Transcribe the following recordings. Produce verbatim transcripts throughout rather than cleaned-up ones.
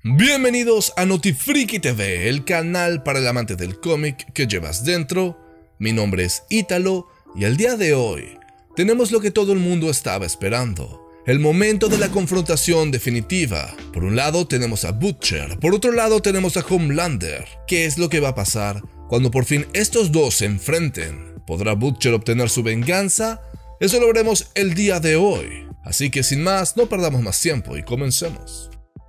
Bienvenidos a Notifriki T V, el canal para el amante del cómic que llevas dentro. Mi nombre es Ítalo y el día de hoy tenemos lo que todo el mundo estaba esperando, el momento de la confrontación definitiva. Por un lado tenemos a Butcher, por otro lado tenemos a Homelander. ¿Qué es lo que va a pasar cuando por fin estos dos se enfrenten? ¿Podrá Butcher obtener su venganza? Eso lo veremos el día de hoy. Así que sin más, no perdamos más tiempo y comencemos.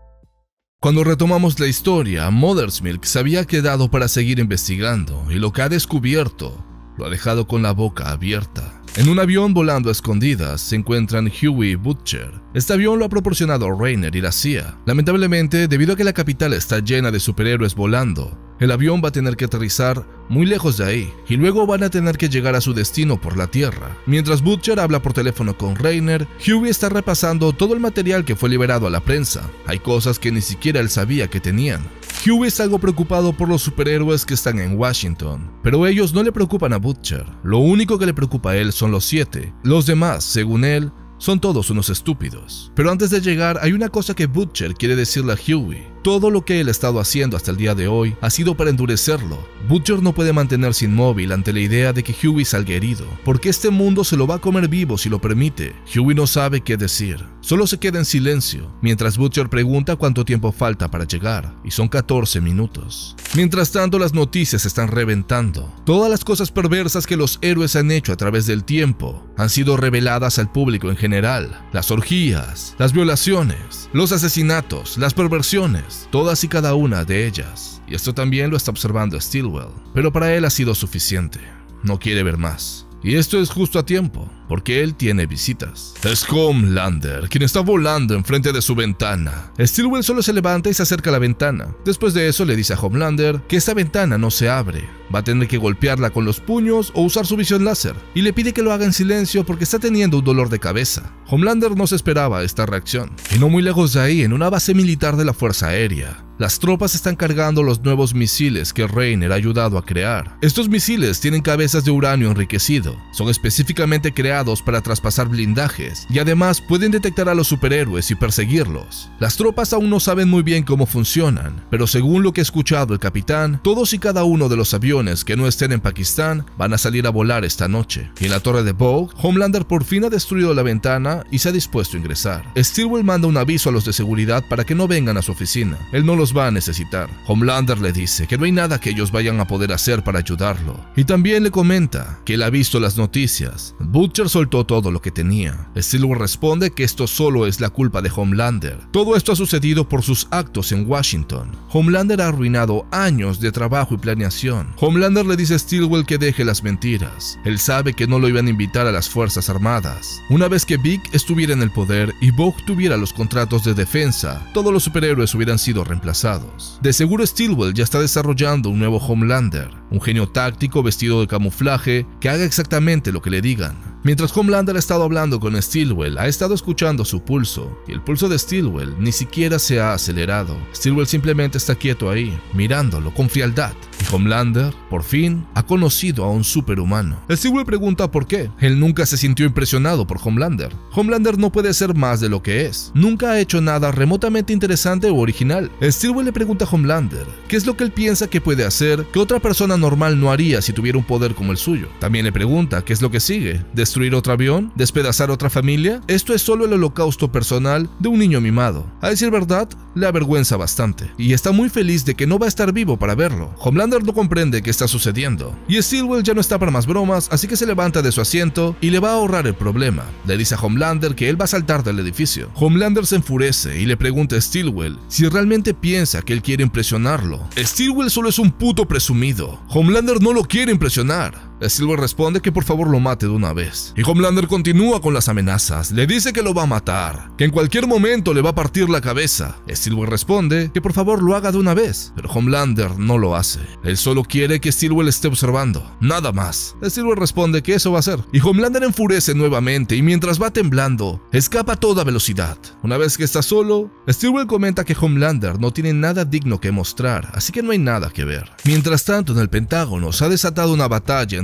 Cuando retomamos la historia, Mother's Milk se había quedado para seguir investigando y lo que ha descubierto lo ha dejado con la boca abierta. En un avión volando a escondidas se encuentran Hughie y Butcher. Este avión lo ha proporcionado Rainer y la C I A. Lamentablemente, debido a que la capital está llena de superhéroes volando, el avión va a tener que aterrizar muy lejos de ahí y luego van a tener que llegar a su destino por la tierra. Mientras Butcher habla por teléfono con Rainer, Hughie está repasando todo el material que fue liberado a la prensa. Hay cosas que ni siquiera él sabía que tenían. Hughie está algo preocupado por los superhéroes que están en Washington, pero ellos no le preocupan a Butcher. Lo único que le preocupa a él son los siete. Los demás, según él, son todos unos estúpidos. Pero antes de llegar, hay una cosa que Butcher quiere decirle a Hughie. Todo lo que él ha estado haciendo hasta el día de hoy ha sido para endurecerlo. Butcher no puede mantenerse inmóvil ante la idea de que Hughie salga herido, porque este mundo se lo va a comer vivo si lo permite. Hughie no sabe qué decir, solo se queda en silencio, mientras Butcher pregunta cuánto tiempo falta para llegar, y son catorce minutos. Mientras tanto, las noticias están reventando. Todas las cosas perversas que los héroes han hecho a través del tiempo han sido reveladas al público en general. Las orgías, las violaciones, los asesinatos, las perversiones, todas y cada una de ellas. Y esto también lo está observando Stillwell, pero para él ha sido suficiente. No quiere ver más. Y esto es justo a tiempo, porque él tiene visitas. Es Homelander, quien está volando enfrente de su ventana. Stillwell solo se levanta y se acerca a la ventana. Después de eso le dice a Homelander que esta ventana no se abre. Va a tener que golpearla con los puños o usar su visión láser. Y le pide que lo haga en silencio porque está teniendo un dolor de cabeza. Homelander no se esperaba esta reacción. Y no muy lejos de ahí, en una base militar de la Fuerza Aérea, las tropas están cargando los nuevos misiles que Rainer ha ayudado a crear. Estos misiles tienen cabezas de uranio enriquecido. Son específicamente creados para traspasar blindajes y además pueden detectar a los superhéroes y perseguirlos. Las tropas aún no saben muy bien cómo funcionan, pero según lo que ha escuchado el capitán, todos y cada uno de los aviones que no estén en Pakistán van a salir a volar esta noche. Y en la torre de Vogue, Homelander por fin ha destruido la ventana y se ha dispuesto a ingresar. Stillwell manda un aviso a los de seguridad para que no vengan a su oficina. Él no los va a necesitar. Homelander le dice que no hay nada que ellos vayan a poder hacer para ayudarlo. Y también le comenta que él ha visto las noticias. Butcher soltó todo lo que tenía. Stillwell responde que esto solo es la culpa de Homelander. Todo esto ha sucedido por sus actos en Washington. Homelander ha arruinado años de trabajo y planeación. Homelander le dice a Stillwell que deje las mentiras. Él sabe que no lo iban a invitar a las Fuerzas Armadas. Una vez que Vic estuviera en el poder y Vogue tuviera los contratos de defensa, todos los superhéroes hubieran sido reemplazados. De seguro Stillwell ya está desarrollando un nuevo Homelander, un genio táctico vestido de camuflaje que haga exactamente lo que le digan. Mientras Homelander ha estado hablando con Stillwell, ha estado escuchando su pulso, y el pulso de Stillwell ni siquiera se ha acelerado. Stillwell simplemente está quieto ahí, mirándolo con frialdad. Y Homelander, por fin, ha conocido a un superhumano. Stillwell pregunta por qué. Él nunca se sintió impresionado por Homelander. Homelander no puede ser más de lo que es. Nunca ha hecho nada remotamente interesante o original. Stillwell le pregunta a Homelander qué es lo que él piensa que puede hacer que otra persona normal no haría si tuviera un poder como el suyo. También le pregunta qué es lo que sigue. ¿Destruir otro avión? ¿Despedazar otra familia? Esto es solo el holocausto personal de un niño mimado. A decir verdad, le avergüenza bastante. Y está muy feliz de que no va a estar vivo para verlo. Homelander no comprende qué está sucediendo. Y Stillwell ya no está para más bromas, así que se levanta de su asiento y le va a ahorrar el problema. Le dice a Homelander que él va a saltar del edificio. Homelander se enfurece y le pregunta a Stillwell si realmente piensa que él quiere impresionarlo. Stillwell solo es un puto presumido. Homelander no lo quiere impresionar. Stillwell responde que por favor lo mate de una vez. Y Homelander continúa con las amenazas. Le dice que lo va a matar, que en cualquier momento le va a partir la cabeza. Stillwell responde que por favor lo haga de una vez, pero Homelander no lo hace. Él solo quiere que Stillwell esté observando, nada más. Stillwell responde que eso va a hacer. Y Homelander enfurece nuevamente y mientras va temblando, escapa a toda velocidad. Una vez que está solo, Stillwell comenta que Homelander no tiene nada digno que mostrar, así que no hay nada que ver. Mientras tanto, en el Pentágono se ha desatado una batalla entre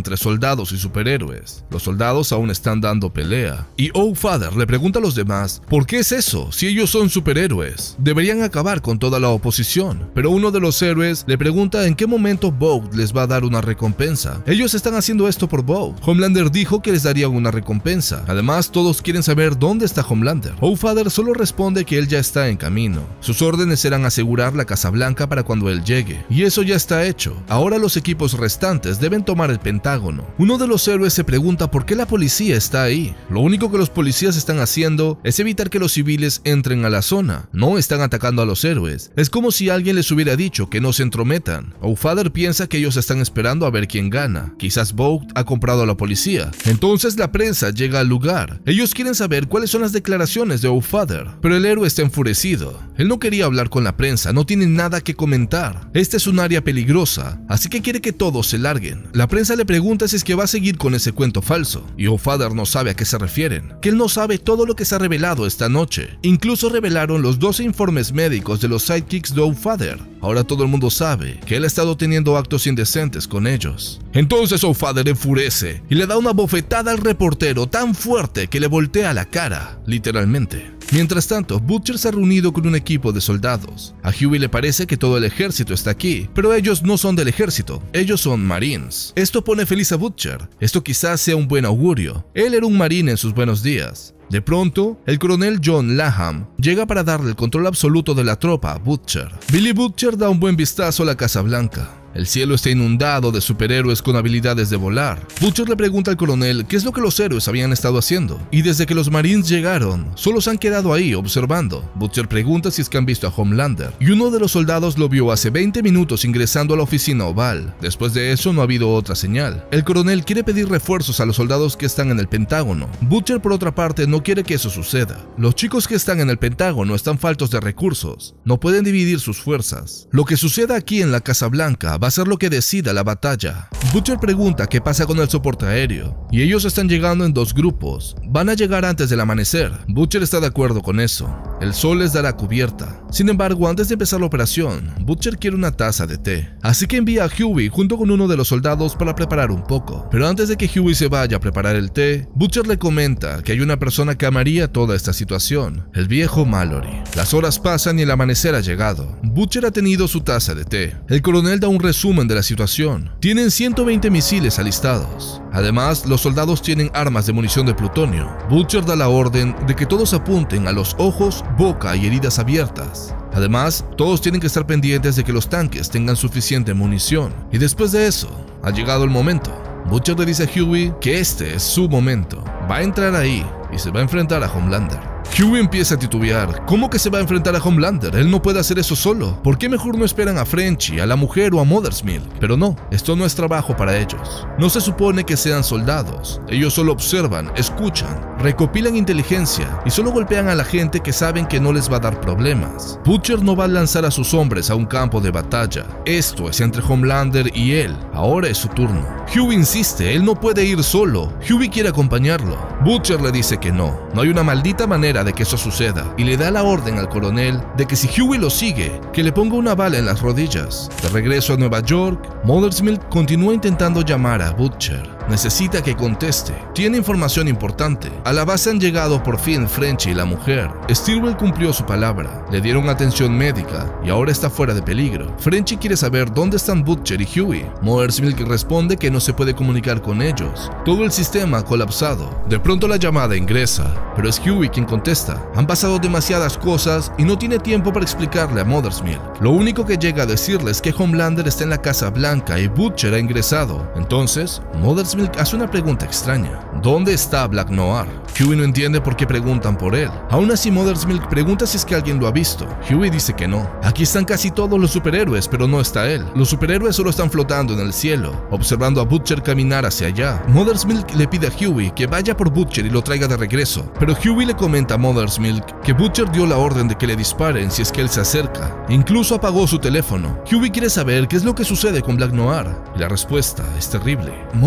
entre soldados y superhéroes. Los soldados aún están dando pelea. Y All-Father le pregunta a los demás, ¿por qué es eso? Si ellos son superhéroes, deberían acabar con toda la oposición. Pero uno de los héroes le pregunta en qué momento Vought les va a dar una recompensa. Ellos están haciendo esto por Vought. Homelander dijo que les darían una recompensa. Además, todos quieren saber dónde está Homelander. All-Father solo responde que él ya está en camino. Sus órdenes eran asegurar la Casa Blanca para cuando él llegue. Y eso ya está hecho. Ahora los equipos restantes deben tomar el Pentágono. Uno de los héroes se pregunta por qué la policía está ahí. Lo único que los policías están haciendo es evitar que los civiles entren a la zona. No están atacando a los héroes. Es como si alguien les hubiera dicho que no se entrometan. All-Father piensa que ellos están esperando a ver quién gana. Quizás Vought ha comprado a la policía. Entonces la prensa llega al lugar. Ellos quieren saber cuáles son las declaraciones de All-Father, pero el héroe está enfurecido. Él no quería hablar con la prensa, no tiene nada que comentar. Esta es un área peligrosa, así que quiere que todos se larguen. La prensa le pregunta si es que va a seguir con ese cuento falso, y All-Father no sabe a qué se refieren, que él no sabe todo lo que se ha revelado esta noche. Incluso revelaron los doce informes médicos de los sidekicks de All-Father. Ahora todo el mundo sabe que él ha estado teniendo actos indecentes con ellos. Entonces All-Father enfurece y le da una bofetada al reportero tan fuerte que le voltea la cara, literalmente. Mientras tanto, Butcher se ha reunido con un equipo de soldados. A Huey le parece que todo el ejército está aquí, pero ellos no son del ejército, ellos son marines. Esto pone feliz a Butcher. Esto quizás sea un buen augurio. Él era un marine en sus buenos días. De pronto, el coronel John Laham llega para darle el control absoluto de la tropa a Butcher. Billy Butcher da un buen vistazo a la Casa Blanca. El cielo está inundado de superhéroes con habilidades de volar. Butcher le pregunta al coronel qué es lo que los héroes habían estado haciendo, y desde que los Marines llegaron, solo se han quedado ahí observando. Butcher pregunta si es que han visto a Homelander, y uno de los soldados lo vio hace veinte minutos ingresando a la oficina oval. Después de eso no ha habido otra señal. El coronel quiere pedir refuerzos a los soldados que están en el Pentágono. Butcher, por otra parte, no quiere que eso suceda. Los chicos que están en el Pentágono están faltos de recursos, no pueden dividir sus fuerzas. Lo que suceda aquí en la Casa Blanca va a ser lo que decida la batalla. Butcher pregunta qué pasa con el soporte aéreo, y ellos están llegando en dos grupos. Van a llegar antes del amanecer. Butcher está de acuerdo con eso. El sol les dará cubierta. Sin embargo, antes de empezar la operación, Butcher quiere una taza de té. Así que envía a Huey junto con uno de los soldados para preparar un poco. Pero antes de que Huey se vaya a preparar el té, Butcher le comenta que hay una persona que amaría toda esta situación: el viejo Mallory. Las horas pasan y el amanecer ha llegado. Butcher ha tenido su taza de té. El coronel da un resumen de la situación. Tienen ciento veinte misiles alistados. Además, los soldados tienen armas de munición de plutonio. Butcher da la orden de que todos apunten a los ojos, boca y heridas abiertas. Además, todos tienen que estar pendientes de que los tanques tengan suficiente munición. Y después de eso, ha llegado el momento. Butcher le dice a Huey que este es su momento. Va a entrar ahí y se va a enfrentar a Homelander. Huey empieza a titubear. ¿Cómo que se va a enfrentar a Homelander? Él no puede hacer eso solo. ¿Por qué mejor no esperan a Frenchie, a la mujer o a Mother's Milk? Pero no, esto no es trabajo para ellos. No se supone que sean soldados. Ellos solo observan, escuchan, recopilan inteligencia y solo golpean a la gente que saben que no les va a dar problemas. Butcher no va a lanzar a sus hombres a un campo de batalla. Esto es entre Homelander y él. Ahora es su turno. Huey insiste, él no puede ir solo. Huey quiere acompañarlo. Butcher le dice que no. No hay una maldita manera de que eso suceda, y le da la orden al coronel de que si Huey lo sigue, que le ponga una bala en las rodillas. De regreso a Nueva York, Mother's Milk continúa intentando llamar a Butcher. Necesita que conteste. Tiene información importante. A la base han llegado por fin Frenchie y la mujer. Stilwell cumplió su palabra. Le dieron atención médica y ahora está fuera de peligro. Frenchie quiere saber dónde están Butcher y Huey. Mother's Milk responde que no se puede comunicar con ellos. Todo el sistema ha colapsado. De pronto la llamada ingresa, pero es Huey quien contesta. Han pasado demasiadas cosas y no tiene tiempo para explicarle a Mother's Milk. Lo único que llega a decirle es que Homelander está en la Casa Blanca y Butcher ha ingresado. Entonces, Mother's Milk hace una pregunta extraña. ¿Dónde está Black Noir? Huey no entiende por qué preguntan por él. Aún así, Mother's Milk pregunta si es que alguien lo ha visto. Huey dice que no. Aquí están casi todos los superhéroes, pero no está él. Los superhéroes solo están flotando en el cielo, observando a Butcher caminar hacia allá. Mother's Milk le pide a Huey que vaya por Butcher y lo traiga de regreso, pero Huey le comenta a Mother's Milk que Butcher dio la orden de que le disparen si es que él se acerca. Incluso apagó su teléfono. Huey quiere saber qué es lo que sucede con Black Noir, y la respuesta es terrible. Mother's Milk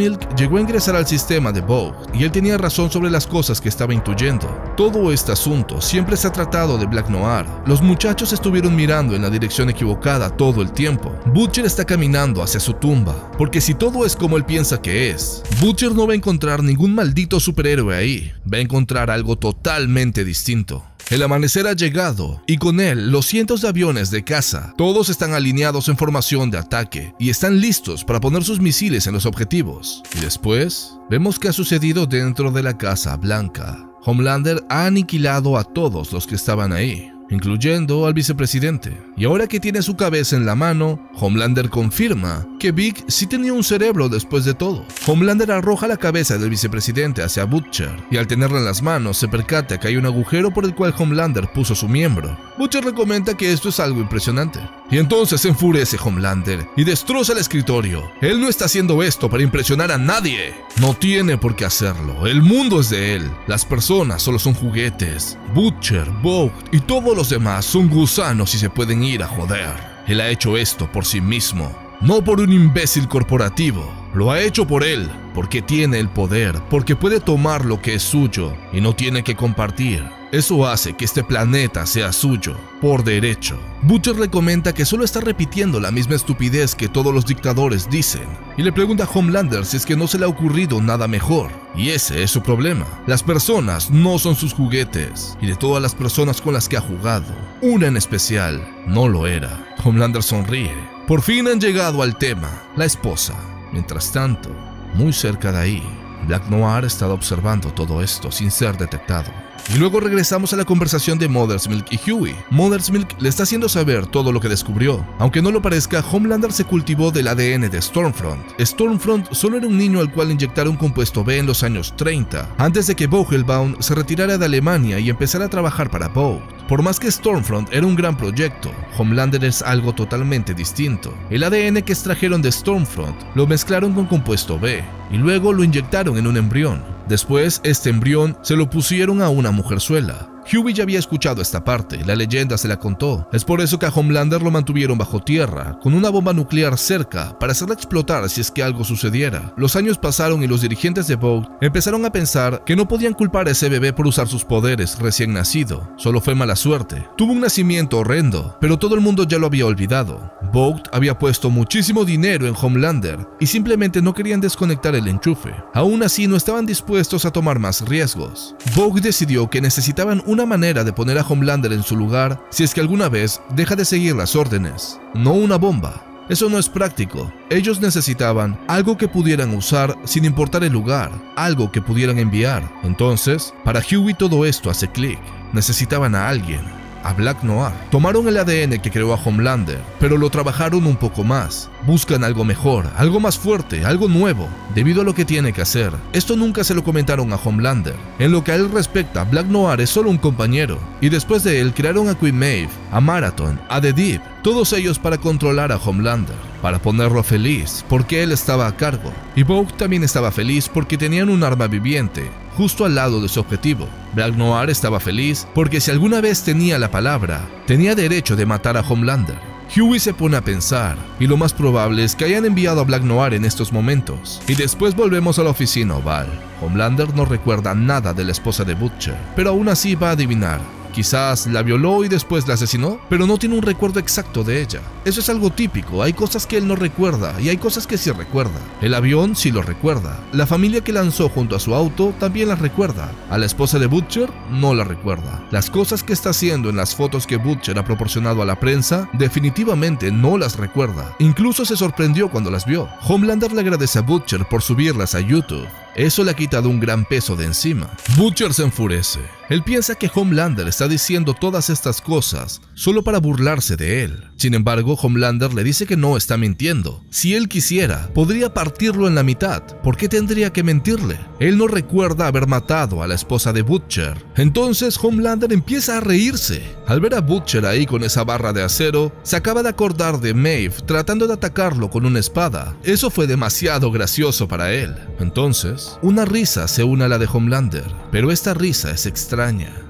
Milk llegó a ingresar al sistema de Vogt y él tenía razón sobre las cosas que estaba intuyendo. Todo este asunto siempre se ha tratado de Black Noir. Los muchachos estuvieron mirando en la dirección equivocada todo el tiempo. Butcher está caminando hacia su tumba, porque si todo es como él piensa que es, Butcher no va a encontrar ningún maldito superhéroe ahí. Va a encontrar algo totalmente distinto. El amanecer ha llegado y con él los cientos de aviones de caza. Todos están alineados en formación de ataque y están listos para poner sus misiles en los objetivos. Y después, vemos qué ha sucedido dentro de la Casa Blanca. Homelander ha aniquilado a todos los que estaban ahí, incluyendo al vicepresidente. Y ahora que tiene su cabeza en la mano, Homelander confirma que Vic sí tenía un cerebro después de todo. Homelander arroja la cabeza del vicepresidente hacia Butcher, y al tenerla en las manos se percata que hay un agujero por el cual Homelander puso su miembro. Butcher le comenta que esto es algo impresionante. Y entonces se enfurece Homelander y destroza el escritorio. Él no está haciendo esto para impresionar a nadie. No tiene por qué hacerlo. El mundo es de él. Las personas solo son juguetes. Butcher, Vogt y todos los demás son gusanos y se pueden ir a joder. Él ha hecho esto por sí mismo, no por un imbécil corporativo. Lo ha hecho por él, porque tiene el poder, porque puede tomar lo que es suyo y no tiene que compartir. Eso hace que este planeta sea suyo, por derecho. Butcher le comenta que solo está repitiendo la misma estupidez que todos los dictadores dicen, y le pregunta a Homelander si es que no se le ha ocurrido nada mejor. Y ese es su problema. Las personas no son sus juguetes, y de todas las personas con las que ha jugado, una en especial no lo era. Homelander sonríe. Por fin han llegado al tema, la esposa. Mientras tanto, muy cerca de ahí, Black Noir estaba observando todo esto sin ser detectado. Y luego regresamos a la conversación de Mother's Milk y Hughie. Mother's Milk le está haciendo saber todo lo que descubrió. Aunque no lo parezca, Homelander se cultivó del A D N de Stormfront. Stormfront solo era un niño al cual inyectaron compuesto B en los años treinta, antes de que Vogelbaum se retirara de Alemania y empezara a trabajar para Vogt. Por más que Stormfront era un gran proyecto, Homelander es algo totalmente distinto. El A D N que extrajeron de Stormfront lo mezclaron con compuesto B y luego lo inyectaron en un embrión. Después, este embrión se lo pusieron a una mujerzuela. Hughie ya había escuchado esta parte, la leyenda se la contó. Es por eso que a Homelander lo mantuvieron bajo tierra, con una bomba nuclear cerca, para hacerla explotar si es que algo sucediera. Los años pasaron y los dirigentes de Vogt empezaron a pensar que no podían culpar a ese bebé por usar sus poderes recién nacido. Solo fue mala suerte. Tuvo un nacimiento horrendo, pero todo el mundo ya lo había olvidado. Vogt había puesto muchísimo dinero en Homelander y simplemente no querían desconectar el enchufe. Aún así, no estaban dispuestos a tomar más riesgos. Vogt decidió que necesitaban una manera de poner a Homelander en su lugar si es que alguna vez deja de seguir las órdenes, no una bomba. Eso no es práctico. Ellos necesitaban algo que pudieran usar sin importar el lugar, algo que pudieran enviar. Entonces, para Hughie todo esto hace clic. Necesitaban a alguien, a Black Noir. Tomaron el A D N que creó a Homelander, pero lo trabajaron un poco más. Buscan algo mejor, algo más fuerte, algo nuevo, debido a lo que tiene que hacer. Esto nunca se lo comentaron a Homelander. En lo que a él respecta, Black Noir es solo un compañero, y después de él crearon a Queen Maeve, a Marathon, a The Deep, todos ellos para controlar a Homelander, para ponerlo feliz, porque él estaba a cargo. Y Vogt también estaba feliz porque tenían un arma viviente, justo al lado de su objetivo. Black Noir estaba feliz porque si alguna vez tenía la palabra, tenía derecho de matar a Homelander. Hughie se pone a pensar, y lo más probable es que hayan enviado a Black Noir en estos momentos. Y después volvemos a la oficina oval. Homelander no recuerda nada de la esposa de Butcher, pero aún así va a adivinar. Quizás la violó y después la asesinó, pero no tiene un recuerdo exacto de ella. Eso es algo típico, hay cosas que él no recuerda y hay cosas que sí recuerda. El avión sí lo recuerda, la familia que lanzó junto a su auto también la recuerda. A la esposa de Butcher no la recuerda. Las cosas que está haciendo en las fotos que Butcher ha proporcionado a la prensa definitivamente no las recuerda. Incluso se sorprendió cuando las vio. Homelander le agradece a Butcher por subirlas a YouTube. Eso le ha quitado un gran peso de encima. Butcher se enfurece. Él piensa que Homelander está diciendo todas estas cosas solo para burlarse de él. Sin embargo, Homelander le dice que no está mintiendo. Si él quisiera, podría partirlo en la mitad. ¿Por qué tendría que mentirle? Él no recuerda haber matado a la esposa de Butcher. Entonces Homelander empieza a reírse. Al ver a Butcher ahí con esa barra de acero, se acaba de acordar de Maeve tratando de atacarlo con una espada. Eso fue demasiado gracioso para él. Entonces, una risa se une a la de Homelander, pero esta risa es extraña.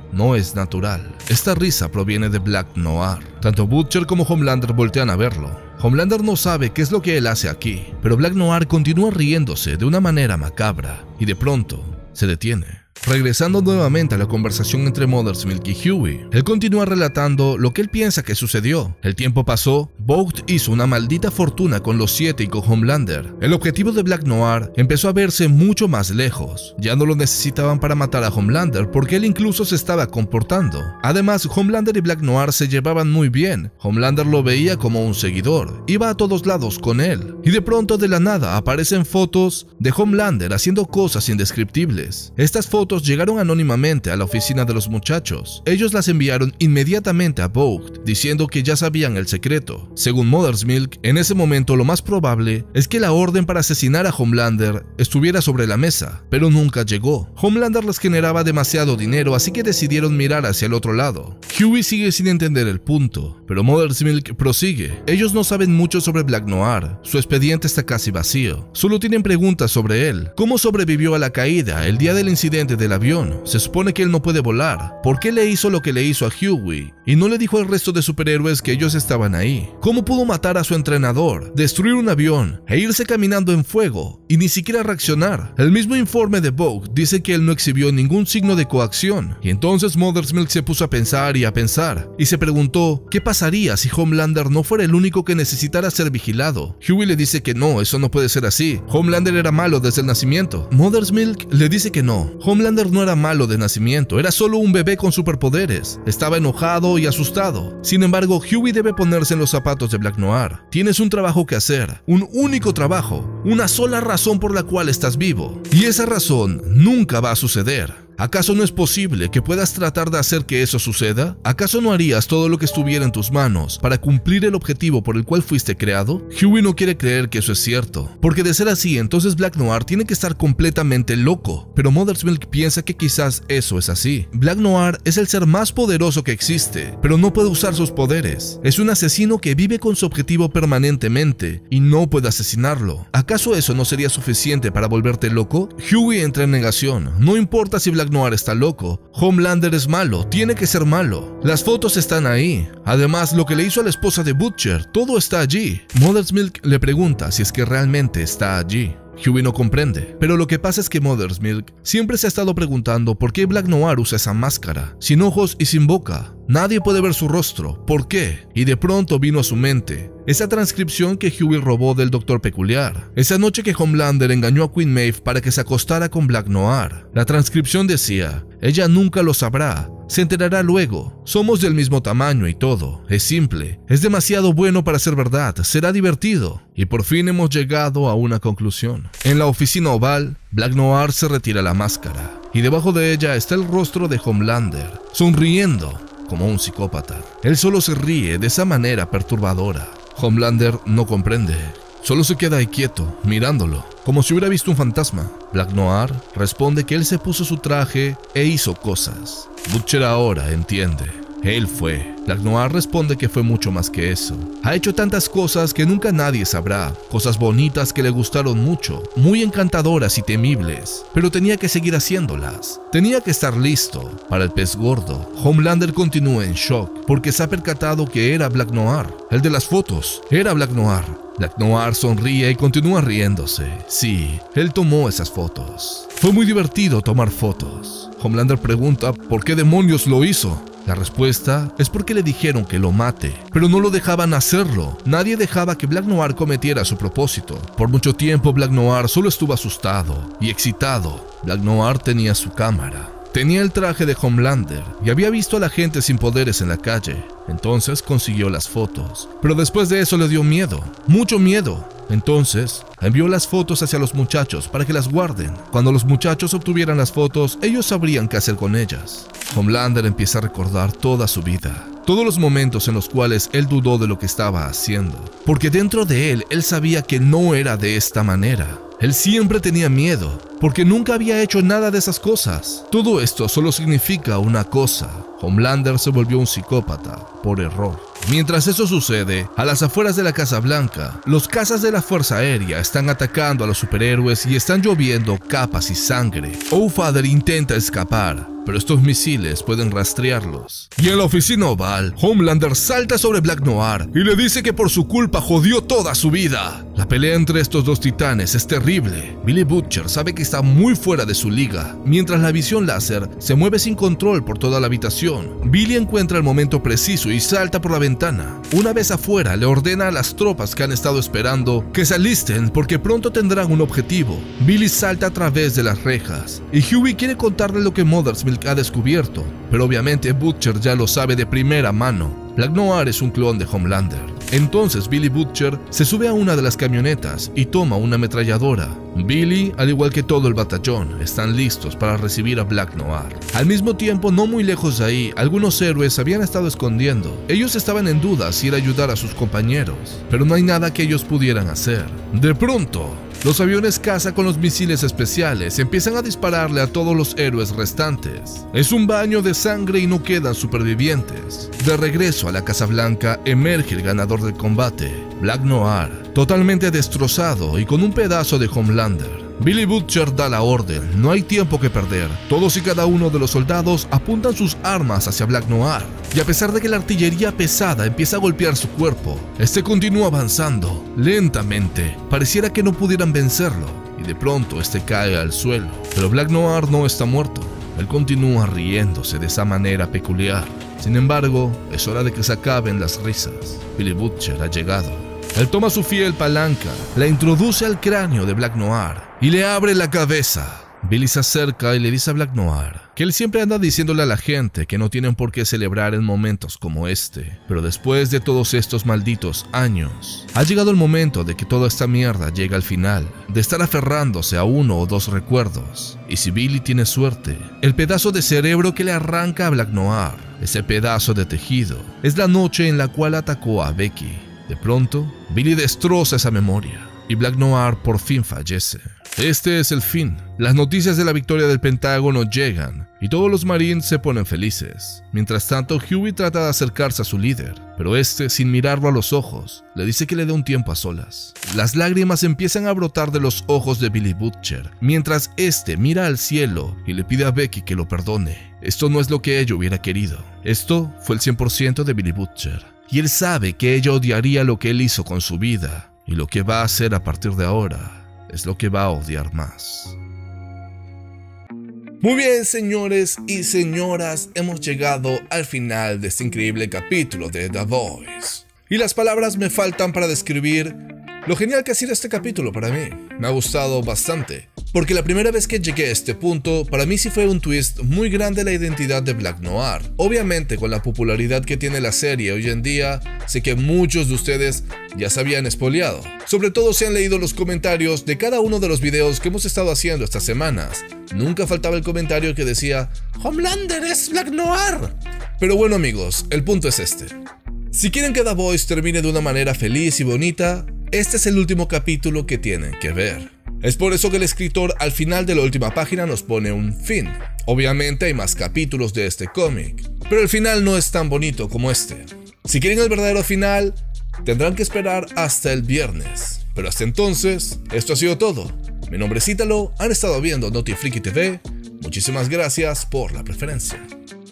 no es natural. Esta risa proviene de Black Noir. Tanto Butcher como Homelander voltean a verlo. Homelander no sabe qué es lo que él hace aquí, pero Black Noir continúa riéndose de una manera macabra y de pronto se detiene. Regresando nuevamente a la conversación entre Mother's Milk y Hughie, él continúa relatando lo que él piensa que sucedió. El tiempo pasó, Vought hizo una maldita fortuna con los siete y con Homelander. El objetivo de Black Noir empezó a verse mucho más lejos. Ya no lo necesitaban para matar a Homelander porque él incluso se estaba comportando. Además, Homelander y Black Noir se llevaban muy bien. Homelander lo veía como un seguidor, iba a todos lados con él. Y de pronto de la nada aparecen fotos de Homelander haciendo cosas indescriptibles. Estas fotos llegaron anónimamente a la oficina de los muchachos. Ellos las enviaron inmediatamente a Vought, diciendo que ya sabían el secreto. Según Mother's Milk, en ese momento lo más probable es que la orden para asesinar a Homelander estuviera sobre la mesa, pero nunca llegó. Homelander les generaba demasiado dinero, así que decidieron mirar hacia el otro lado. Hughie sigue sin entender el punto, pero Mother's Milk prosigue. Ellos no saben mucho sobre Black Noir, su expediente está casi vacío. Solo tienen preguntas sobre él. ¿Cómo sobrevivió a la caída el día del incidente del avión? Se supone que él no puede volar. ¿Por qué le hizo lo que le hizo a Hughie? Y no le dijo al resto de superhéroes que ellos estaban ahí. ¿Cómo pudo matar a su entrenador, destruir un avión e irse caminando en fuego y ni siquiera reaccionar? El mismo informe de Vought dice que él no exhibió ningún signo de coacción. Y entonces Mother's Milk se puso a pensar y a pensar y se preguntó ¿qué pasaría si Homelander no fuera el único que necesitara ser vigilado? Hughie le dice que no, eso no puede ser así. Homelander era malo desde el nacimiento. Mother's Milk le dice que no. Homelander no era malo de nacimiento, era solo un bebé con superpoderes. Estaba enojado y asustado. Sin embargo, Hughie debe ponerse en los zapatos de Black Noir. Tienes un trabajo que hacer, un único trabajo, una sola razón por la cual estás vivo. Y esa razón nunca va a suceder. ¿Acaso no es posible que puedas tratar de hacer que eso suceda? ¿Acaso no harías todo lo que estuviera en tus manos para cumplir el objetivo por el cual fuiste creado? Hughie no quiere creer que eso es cierto, porque de ser así, entonces Black Noir tiene que estar completamente loco. Pero Mother's Milk piensa que quizás eso es así. Black Noir es el ser más poderoso que existe, pero no puede usar sus poderes. Es un asesino que vive con su objetivo permanentemente y no puede asesinarlo. ¿Acaso eso no sería suficiente para volverte loco? Hughie entra en negación. No importa si Black Noir está loco. Homelander es malo, tiene que ser malo. Las fotos están ahí. Además, lo que le hizo a la esposa de Butcher, todo está allí. Mother's Milk le pregunta si es que realmente está allí. Hughie no comprende, pero lo que pasa es que Mother's Milk siempre se ha estado preguntando por qué Black Noir usa esa máscara, sin ojos y sin boca. Nadie puede ver su rostro, ¿por qué? Y de pronto vino a su mente esa transcripción que Hughie robó del Doctor Peculiar, esa noche que Homelander engañó a Queen Maeve para que se acostara con Black Noir. La transcripción decía, ella nunca lo sabrá, se enterará luego, somos del mismo tamaño y todo, es simple, es demasiado bueno para ser verdad, será divertido. Y por fin hemos llegado a una conclusión. En la oficina oval, Black Noir se retira la máscara, y debajo de ella está el rostro de Homelander, sonriendo como un psicópata. Él solo se ríe de esa manera perturbadora. Homelander no comprende, solo se queda ahí quieto, mirándolo, como si hubiera visto un fantasma. Black Noir responde que él se puso su traje e hizo cosas. Butcher ahora entiende. Él fue. Black Noir responde que fue mucho más que eso. Ha hecho tantas cosas que nunca nadie sabrá, cosas bonitas que le gustaron mucho, muy encantadoras y temibles, pero tenía que seguir haciéndolas. Tenía que estar listo para el pez gordo. Homelander continúa en shock porque se ha percatado que era Black Noir. El de las fotos era Black Noir. Black Noir sonríe y continúa riéndose. Sí, él tomó esas fotos. Fue muy divertido tomar fotos. Homelander pregunta por qué demonios lo hizo. La respuesta es porque le dijeron que lo mate, pero no lo dejaban hacerlo. Nadie dejaba que Black Noir cometiera su propósito. Por mucho tiempo Black Noir solo estuvo asustado y excitado. Black Noir tenía su cámara. Tenía el traje de Homelander y había visto a la gente sin poderes en la calle. Entonces consiguió las fotos. Pero después de eso le dio miedo, mucho miedo. Entonces envió las fotos hacia los muchachos para que las guarden. Cuando los muchachos obtuvieran las fotos, ellos sabrían qué hacer con ellas. Homelander empieza a recordar toda su vida, todos los momentos en los cuales él dudó de lo que estaba haciendo, porque dentro de él, él sabía que no era de esta manera. Él siempre tenía miedo, porque nunca había hecho nada de esas cosas. Todo esto solo significa una cosa: Homelander se volvió un psicópata por error. Mientras eso sucede, a las afueras de la Casa Blanca, los cazas de la Fuerza Aérea están atacando a los superhéroes y están lloviendo capas y sangre. All-Father intenta escapar, pero estos misiles pueden rastrearlos. Y en la oficina oval, Homelander salta sobre Black Noir y le dice que por su culpa jodió toda su vida. La pelea entre estos dos titanes es terrible. Billy Butcher sabe que está muy fuera de su liga, mientras la visión láser se mueve sin control por toda la habitación. Billy encuentra el momento preciso y salta por la ventana. Una vez afuera, le ordena a las tropas que han estado esperando que se alisten porque pronto tendrán un objetivo. Billy salta a través de las rejas y Hughie quiere contarle lo que Mother's Milk ha descubierto, pero obviamente Butcher ya lo sabe de primera mano. Black Noir es un clon de Homelander. Entonces Billy Butcher se sube a una de las camionetas y toma una ametralladora. Billy, al igual que todo el batallón, están listos para recibir a Black Noir. Al mismo tiempo, no muy lejos de ahí, algunos héroes se habían estado escondiendo. Ellos estaban en duda si ir a ayudar a sus compañeros, pero no hay nada que ellos pudieran hacer. De pronto, los aviones caza con los misiles especiales empiezan a dispararle a todos los héroes restantes. Es un baño de sangre y no quedan supervivientes. De regreso a la Casa Blanca, emerge el ganador del combate, Black Noir, totalmente destrozado y con un pedazo de Homelander. Billy Butcher da la orden, no hay tiempo que perder. Todos y cada uno de los soldados apuntan sus armas hacia Black Noir, y a pesar de que la artillería pesada empieza a golpear su cuerpo, este continúa avanzando, lentamente. Pareciera que no pudieran vencerlo, y de pronto este cae al suelo. Pero Black Noir no está muerto, él continúa riéndose de esa manera peculiar. Sin embargo, es hora de que se acaben las risas. Billy Butcher ha llegado. Él toma su fiel palanca, la introduce al cráneo de Black Noir y le abre la cabeza. Billy se acerca y le dice a Black Noir que él siempre anda diciéndole a la gente que no tienen por qué celebrar en momentos como este. Pero después de todos estos malditos años, ha llegado el momento de que toda esta mierda llegue al final, de estar aferrándose a uno o dos recuerdos. Y si Billy tiene suerte, el pedazo de cerebro que le arranca a Black Noir, ese pedazo de tejido, es la noche en la cual atacó a Becky. De pronto, Billy destroza esa memoria y Black Noir por fin fallece. Este es el fin. Las noticias de la victoria del Pentágono llegan y todos los Marines se ponen felices. Mientras tanto, Hughie trata de acercarse a su líder, pero este, sin mirarlo a los ojos, le dice que le dé un tiempo a solas. Las lágrimas empiezan a brotar de los ojos de Billy Butcher, mientras este mira al cielo y le pide a Becky que lo perdone. Esto no es lo que ella hubiera querido. Esto fue el cien por ciento de Billy Butcher. Y él sabe que ella odiaría lo que él hizo con su vida, y lo que va a hacer a partir de ahora es lo que va a odiar más. Muy bien, señores y señoras, hemos llegado al final de este increíble capítulo de The Voice. Y las palabras me faltan para describir lo genial que ha sido este capítulo para mí. Me ha gustado bastante, porque la primera vez que llegué a este punto, para mí sí fue un twist muy grande la identidad de Black Noir. Obviamente, con la popularidad que tiene la serie hoy en día, sé que muchos de ustedes ya se habían espoleado. Sobre todo si han leído los comentarios de cada uno de los videos que hemos estado haciendo estas semanas. Nunca faltaba el comentario que decía, Homelander es Black Noir. Pero bueno, amigos, el punto es este. Si quieren que The Voice termine de una manera feliz y bonita, este es el último capítulo que tienen que ver. Es por eso que el escritor al final de la última página nos pone un fin. Obviamente hay más capítulos de este cómic, pero el final no es tan bonito como este. Si quieren el verdadero final, tendrán que esperar hasta el viernes. Pero hasta entonces, esto ha sido todo. Mi nombre es Ítalo, han estado viendo Notifriki T V. Muchísimas gracias por la preferencia.